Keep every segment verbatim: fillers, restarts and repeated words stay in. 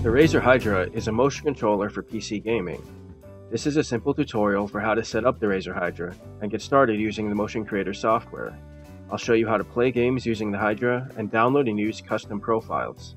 The Razer Hydra is a motion controller for P C gaming. This is a simple tutorial for how to set up the Razer Hydra and get started using the Motion Creator software. I'll show you how to play games using the Hydra and download and use custom profiles.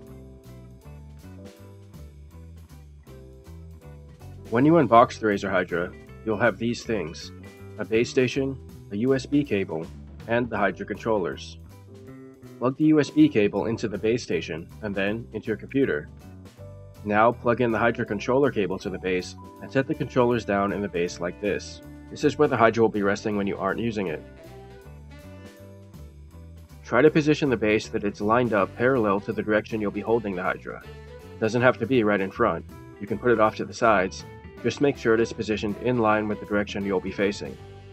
When you unbox the Razer Hydra, you'll have these things: a base station, a U S B cable, and the Hydra controllers. Plug the U S B cable into the base station and then into your computer. Now plug in the Hydra controller cable to the base and set the controllers down in the base like this. This is where the Hydra will be resting when you aren't using it. Try to position the base so that it's lined up parallel to the direction you'll be holding the Hydra. It doesn't have to be right in front. You can put it off to the sides. Just make sure it is positioned in line with the direction you'll be facing.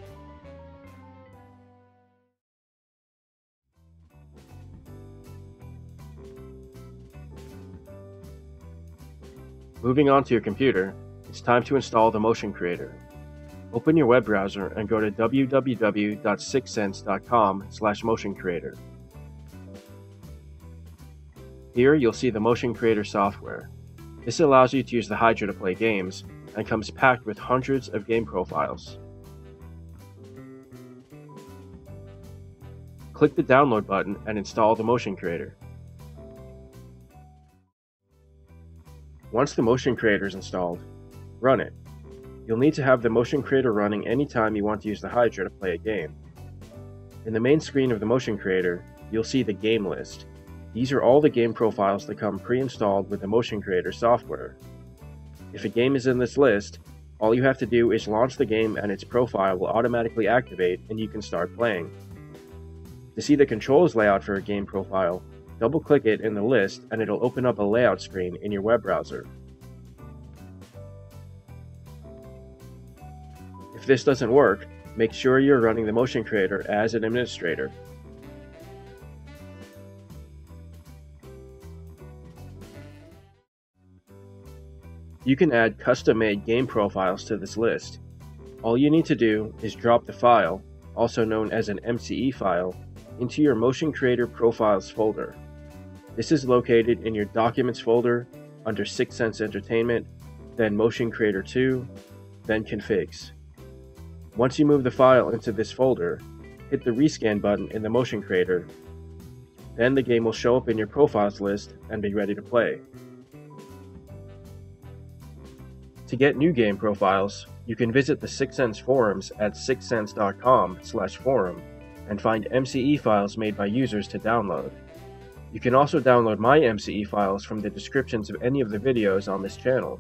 Moving on to your computer, it's time to install the Motion Creator. Open your web browser and go to w w w dot sixth sense dot com slash motion creator. Here you'll see the Motion Creator software. This allows you to use the Hydra to play games and comes packed with hundreds of game profiles. Click the download button and install the Motion Creator. Once the Motion Creator is installed, run it. You'll need to have the Motion Creator running anytime you want to use the Hydra to play a game. In the main screen of the Motion Creator, you'll see the game list. These are all the game profiles that come pre-installed with the Motion Creator software. If a game is in this list, all you have to do is launch the game and its profile will automatically activate and you can start playing. To see the controls layout for a game profile, double-click it in the list and it'll open up a layout screen in your web browser. If this doesn't work, make sure you're running the Motion Creator as an administrator. You can add custom-made game profiles to this list. All you need to do is drop the file, also known as an M C E file, into your Motion Creator Profiles folder. This is located in your Documents folder under Sixth Sense Entertainment, then Motion Creator two, then Configs. Once you move the file into this folder, hit the Rescan button in the Motion Creator. Then the game will show up in your Profiles list and be ready to play. To get new game profiles, you can visit the Sixth Sense forums at sixth sense dot com slash forum and find M C E files made by users to download. You can also download my M C E files from the descriptions of any of the videos on this channel.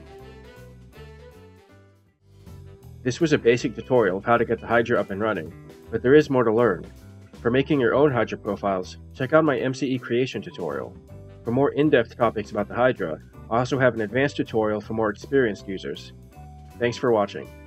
This was a basic tutorial of how to get the Hydra up and running, but there is more to learn. For making your own Hydra profiles, check out my M C E creation tutorial. For more in-depth topics about the Hydra, I also have an advanced tutorial for more experienced users. Thanks for watching.